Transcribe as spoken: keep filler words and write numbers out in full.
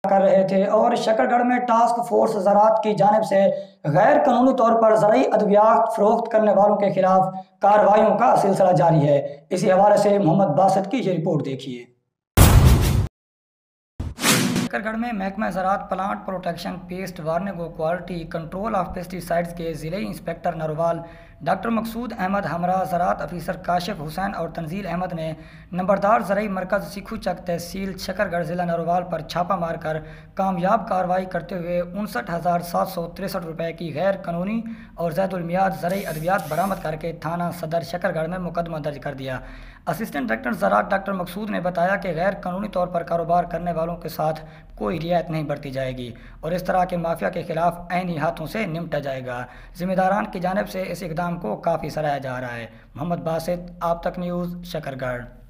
کر رہے تھے اور شکرگڑھ میں ٹاسک فورس زراعت کی جانب سے غیر قانونی طور پر زرعی ادویات فروخت کرنے والوں کے خلاف کارروائیوں کا سلسلہ جاری ہے۔ اسی حوالے سے محمد باسط کی یہ رپورٹ دیکھیے۔ شکرگڑھ میں محکمہ زراعت پلانٹ پروٹیکشن پیسٹ وارننگ و کوالٹی کنٹرول آف پیسٹی سائیڈز کے ضلعی انسپکٹر نروال ڈاکٹر مقصود احمد ہمراہ زراعت افیسر کاشف حسین اور تنزیل احمد نے نمبردار زرعی مرکز سکھو چک تحصیل شکرگڑھ ضلع نروال پر چھاپہ مار کر کامیاب کارروائی کرتے ہوئے انسٹھ ہزار سات سو تریسٹھ روپے کی غیر قانونی اور زید المیعاد زرعی ادویات برآمد کر کے تھانہ صدر شکرگڑھ میں مقدمہ درج کر دیا۔ اسسٹنٹ ڈائریکٹر زراعت ڈاکٹر مقصود نے بتایا کہ غیر قانونی طور پر کاروبار کرنے والوں کے ساتھ کوئی رعایت نہیں برتی جائے گی اور اس طرح کے مافیا کے خلاف عینی ہاتھوں سے نمٹا جائے گا۔ ذمہ داران کی جانب سے اس اقدام کو کافی سراہا جا رہا ہے۔ محمد باسط، آپ تک نیوز، شکرگڑھ۔